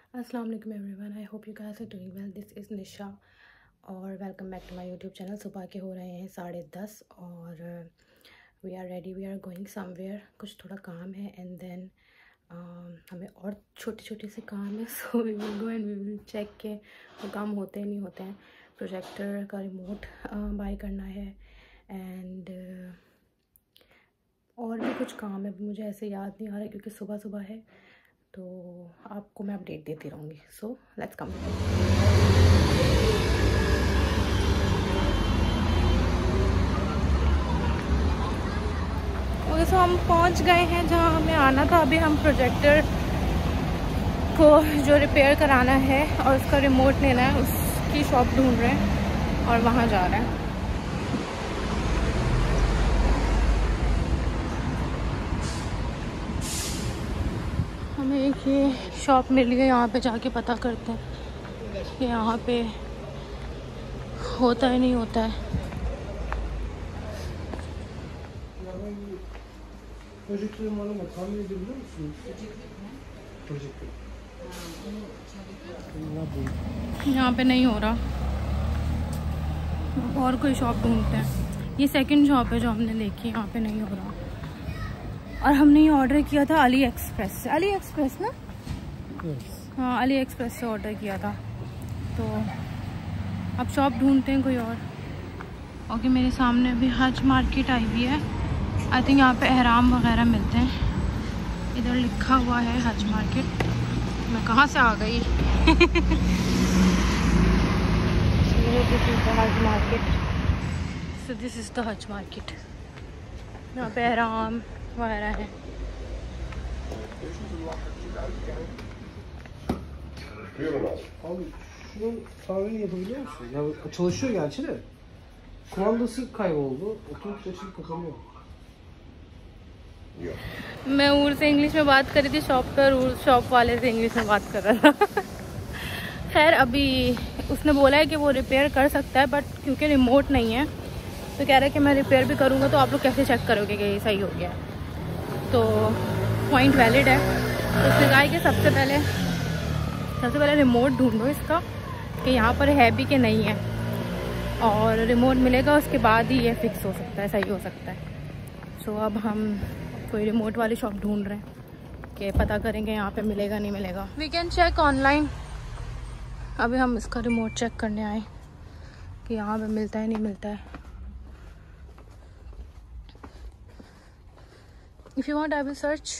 अस्सलाम वालेकुम everyone, I hope you guys are doing well. This is Nisha और welcome back to my YouTube channel. सुबह के हो रहे हैं 10:30 और we are ready, we are going somewhere. कुछ थोड़ा काम है एंड देन हमें और छोटे छोटे से काम है, so we will go and we will check के वो काम होते हैं नहीं होते हैं। प्रोजेक्टर का रिमोट बाय करना है एंड और भी कुछ काम है, मुझे ऐसे याद नहीं आ रहा क्योंकि सुबह सुबह है, तो आपको मैं अपडेट देती रहूँगी। So let's come. ओके, सो हम पहुंच गए हैं जहां हमें आना था। अभी हम प्रोजेक्टर को जो रिपेयर कराना है और उसका रिमोट लेना है, उसकी शॉप ढूंढ रहे हैं और वहां जा रहे हैं। हमें एक ये शॉप मिल गई, यहाँ पे जाके पता करते हैं कि यहाँ पे होता है नहीं होता है। यहाँ पे नहीं हो रहा, और कोई शॉप ढूंढते हैं। ये सेकंड शॉप है जो हमने देखी, यहाँ पे नहीं हो रहा। और हमने ये ऑर्डर किया था अली एक्सप्रेस से। अली एक्सप्रेस ना? हाँ, अली एक्सप्रेस से ऑर्डर किया था। तो अब शॉप ढूंढते हैं कोई और। ओके, मेरे सामने अभी हज मार्केट आई हुई है। आई थिंक यहाँ पे एहराम वगैरह मिलते हैं। इधर लिखा हुआ है हज मार्केट। मैं कहाँ से आ गई? Hajj market. So this is the Hajj market. यहाँ पे एहराम वगैरह है। Abi şunu kahveni yapabiliyor musun? Ya çalışıyor gerçi de. Kumandası kayboldu. Otomatik açılıp kapanıyor. मैं उर से इंग्लिश में बात कर रही थी शॉप पर, उर शॉप वाले से इंग्लिश में बात कर रहा था। खैर, अभी उसने बोला है कि वो रिपेयर कर सकता है, बट क्योंकि रिमोट नहीं है तो कह रहा है कि मैं रिपेयर भी करूँगा तो आप लोग कैसे चेक करोगे कि ये सही हो गया। तो पॉइंट वैलिड है। तो उसने कहा कि सबसे पहले रिमोट ढूंढो इसका कि यहाँ पर है भी कि नहीं है, और रिमोट मिलेगा उसके बाद ही ये फिक्स हो सकता है, सही हो सकता है। सो अब हम कोई रिमोट वाली शॉप ढूंढ रहे हैं कि पता करेंगे यहाँ पे मिलेगा नहीं मिलेगा। We can check online. अभी हम इसका रिमोट चेक करने आए कि यहाँ पे मिलता है नहीं मिलता है। If you want I will search.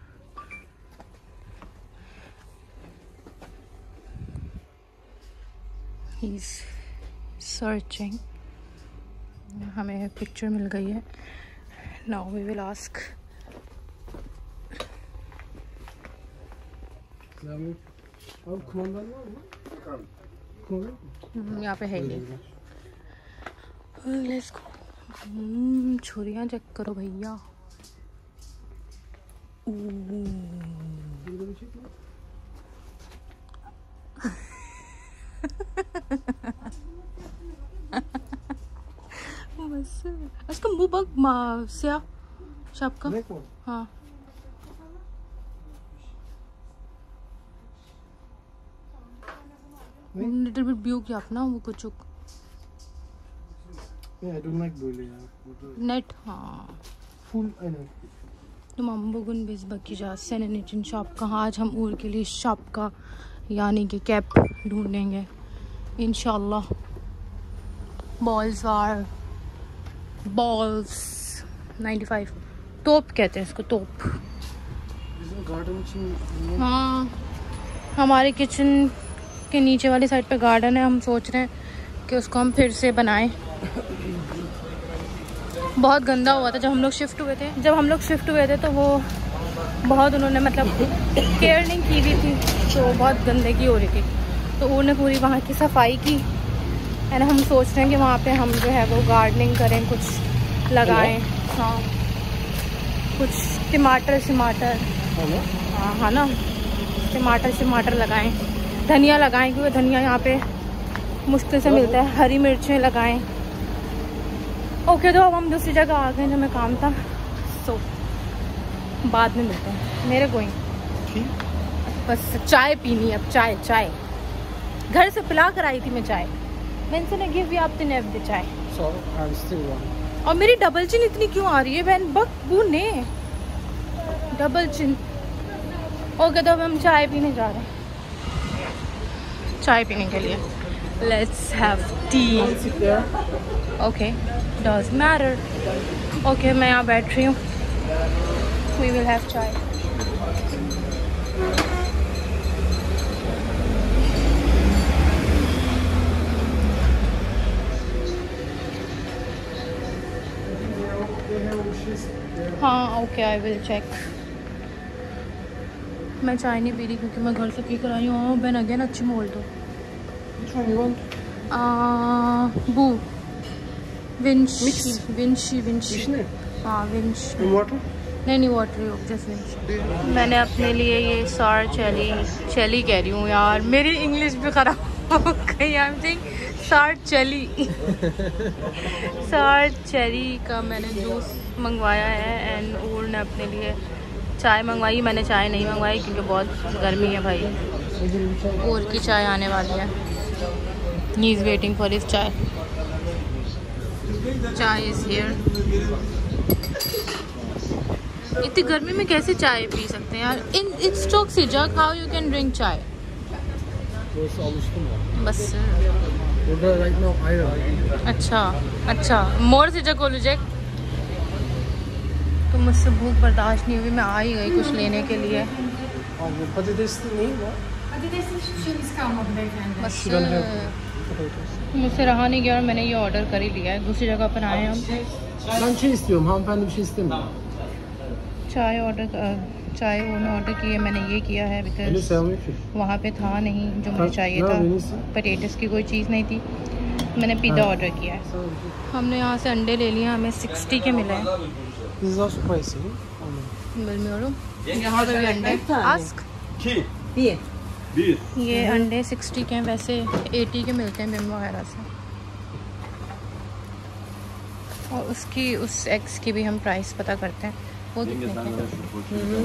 He is searching. हमें पिक्चर मिल गई है। Now we will ask. Abi kumandan var mı? Kumandan? यहाँ पे है ये। Let's go. छुरियाँ चेक करो भैया। बस इसका मुँह बग स्या शॉप का। हाँ, लिटिल बिट büyük yap ना वो कुछ net. हाँ, Full aynen. Tamam, bugün biz bakacağız senin için shop का। आज हम उर के लिए शॉप का यानी कि कैप ढूंढेंगे इंशाल्लाह। बॉल्स 95 तोप कहते हैं इसको, तोप। हाँ, हमारे किचन के नीचे वाली साइड पे गार्डन है। हम सोच रहे हैं कि उसको हम फिर से बनाएं। बहुत गंदा हुआ था जब हम लोग शिफ्ट हुए थे तो वो बहुत उन्होंने मतलब केयर नहीं की हुई थी, तो बहुत गंदगी हो रही थी। तो उन्होंने पूरी वहाँ की सफाई की एंड हम सोच रहे हैं कि वहाँ पे हम जो है वो गार्डनिंग करें, कुछ लगाएं। हाँ, कुछ टमाटर हाँ ना, टमाटर लगाएं, धनिया लगाएं, क्योंकि धनिया यहाँ पे मुश्किल से मिलता है। हरी मिर्चें लगाएं। ओके, तो अब हम दूसरी जगह आ गए, जो मैं काम था। सो बाद में मिलते हैं। मेरे गोइंग। बस चाय पीनी है अब, चाय चाय घर से पिला कर आई थी मैं चाय। मैंने गिव यू आप द चाय। और मेरी डबल चिन इतनी क्यों आ रही है बहन, बकबू ने डबल चिन। ओके तो अब हम चाय पीने जा रहे हैं, चाय पीने के लिए। Let's have tea. Okay does matter. Okay मैं यहाँ बैठ रही हूँ, वी विल हैव चाय। हाँ ओके आई विल चेक। मैं चाय नहीं पी रही क्योंकि मैं घर से पी कर आई हूँ। बहन अगेन अच्छी मोल तो बू विंशी विंशी विंशी। हाँ विंश नहीं वाटर जस्ट विंश। मैंने अपने लिए ये सार चेली कह रही हूँ यार, मेरी इंग्लिश भी ख़राब हो गई। I am saying sour cherry का मैंने जूस मंगवाया है एंड ऊर ने अपने लिए चाय मंगवाई। मैंने चाय नहीं मंगवाई क्योंकि बहुत गर्मी है भाई। ऊर की चाय आने वाली है, he is waiting for his chai. Chai is here. इतनी गर्मी में कैसे चाय पी सकते हैं यार? It's toxic, how you can drink chai? बस अच्छा मोर से जग ओलुजेक। तो मुझसे भूख बर्दाश्त नहीं हुई, मैं आ ही गई कुछ लेने के लिए। बस मुझसे रहा नहीं गया और मैंने ये ऑर्डर कर ही लिया है। दूसरी जगह पर आए हम। चाय उन्होंने ऑर्डर की है, मैंने ये किया है बिकॉज वहाँ पे था नहीं जो मुझे चाहिए था। पटेटस की कोई चीज़ नहीं थी, मैंने पिज़्ज़ा ऑर्डर किया है। हमने यहाँ से अंडे ले लिए, हमें 60 के मिले हैं। यहाँ पे भी अंडे आस्क ये अंडे 60 के हैं, वैसे 80 के मिलते हैं बिम वगैरह से। और उसकी उस एग्स की भी हम प्राइस पता करते हैं, वो कितने के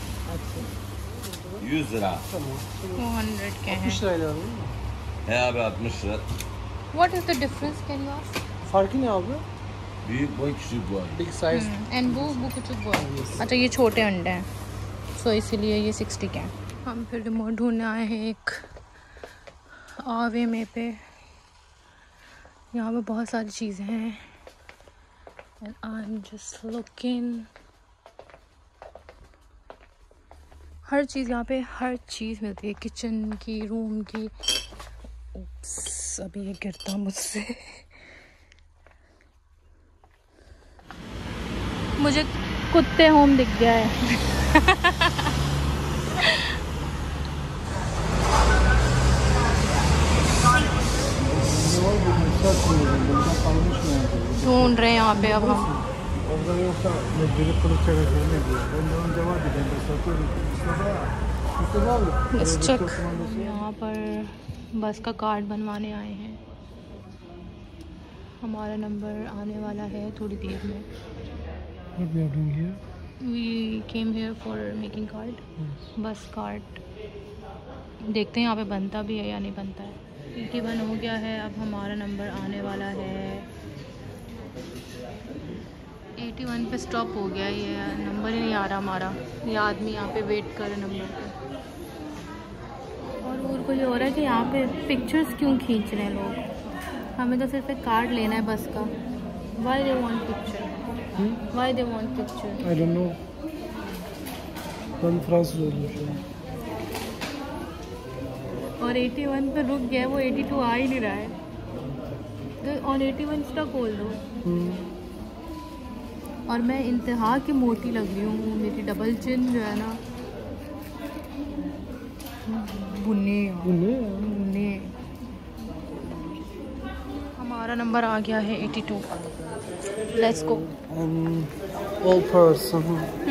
200 के हैं। What is the difference? Can you ask? farkı ne abi? Büyük boy, küçük boy. Big size. And वो küçük boy। अच्छा ये छोटे अंडे हैं, सो इसीलिए ये 60 के हैं। हम फिर रिमोट ढूंढने आए हैं एक आवे में पे। यहाँ पे बहुत सारी चीज़ें हैं and I'm just looking। हर चीज़ यहाँ पे, हर चीज़ मिलती है, किचन की, रूम की। अभी ये गिरता मुझसे। मुझे कुत्ते होम दिख गया है। ढूंढ रहे हैं यहाँ पे अब हम। बस चेक। यहाँ पर बस का कार्ड बनवाने आए हैं, हमारा नंबर आने वाला है थोड़ी देर में। We came here for making card, bus card. देखते हैं यहाँ पे बनता भी है या नहीं बनता है। 81 हो गया है, अब हमारा नंबर आने वाला है। 81 पे स्टॉप हो गया, ये नंबर ही नहीं आ रहा हमारा। ये आदमी यहाँ पे वेट कर रहे नंबर पे। और कोई हो रहा है कि यहाँ पे पिक्चर्स क्यों खींच रहे हैं लोग? हमें तो सिर्फ एक कार्ड लेना है बस का। Why they want picture? Why they want picture? I don't know. Ben Fransız oldum şu an. और 81 पे रुक गया, वो 82 आ ही नहीं रहा है। तो और 81 स्टॉक खोल दो। और मैं इंतहा की मोटी लग रही हूँ, मेरी डबल चिन जो है ना बुने। हमारा नंबर आ गया है 82। Let's go. Old person.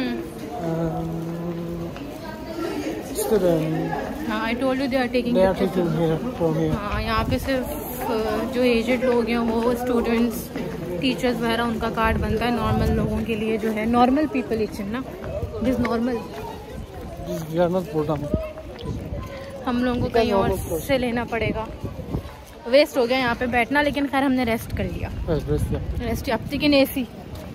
Student. हाँ I told you they are taking here from here. हाँ यहाँ पे सिर्फ जो एजेड लोग हैं वो स्टूडेंट्स, टीचर्स वगैरह उनका कार्ड बनता है। नॉर्मल लोगों के लिए जो है, नॉर्मल पीपल इच ना, this normal. We are not buradan. हम लोगों को कहीं और से लेना पड़ेगा। वेस्ट हो गया यहाँ पे बैठना, लेकिन खैर हमने रेस्ट कर लिया। रेस्ट अब तक in AC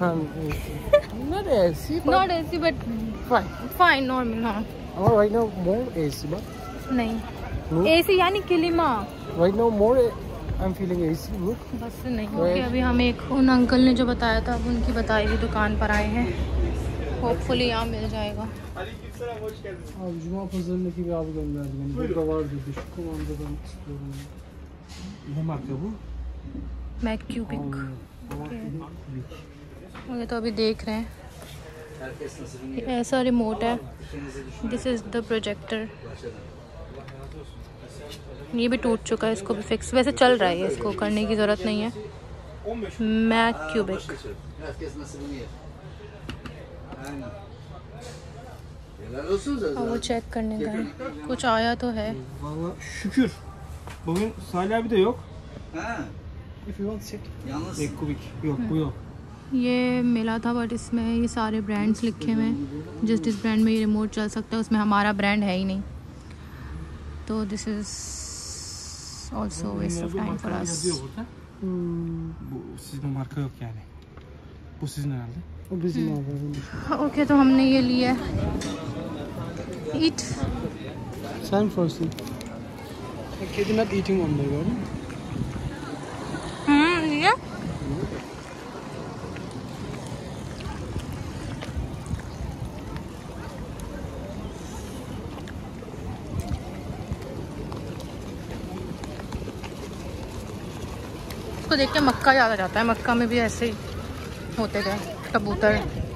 not AC but fine normal. हाँ right now more AC but नहीं AC यानी किलिमा। right now more I'm feeling AC look बस नहीं ओके। अभी हम एक उन अंकल ने जो बताया था, अब उनकी बताई हुई दुकान पर आए हैं। होपफुली यहाँ मिल जाएगा। Abi Cuma pazarındaki bir abi gönderdi beni. Burada var dedi. Şu kumandadan istiyorum. Ne marka bu? MacCubic। ये तो अभी देख रहे हैं। ऐसा रिमोट है। This is the projector. ये भी टूट चुका है, इसको भी फिक्स वैसे चल रहा है, इसको करने की ज़रूरत नहीं है। MacCubic। वो चेक करने गए, कुछ आया तो है। Valla şükür. Bugün Salih abi de yok. If you want sit. Yalnız MacCubic. Yok bu yok. ये मिला था बट इसमें ये सारे ब्रांड्स लिखे हुए हैं। जिस ब्रांड में ये रिमोट चल सकता है उसमें हमारा ब्रांड है ही नहीं, तो this is also waste of time for us. Bu sizin marka yok yani. Bu sizin herhalde. O bizim abi. Okay तो हमने ये लिया। ईट Sen first eat. Kedi not eating onları gördün mü? लिया। इसको देख के मक्का याद आ जाता है। मक्का में भी ऐसे ही होते थे कबूतर।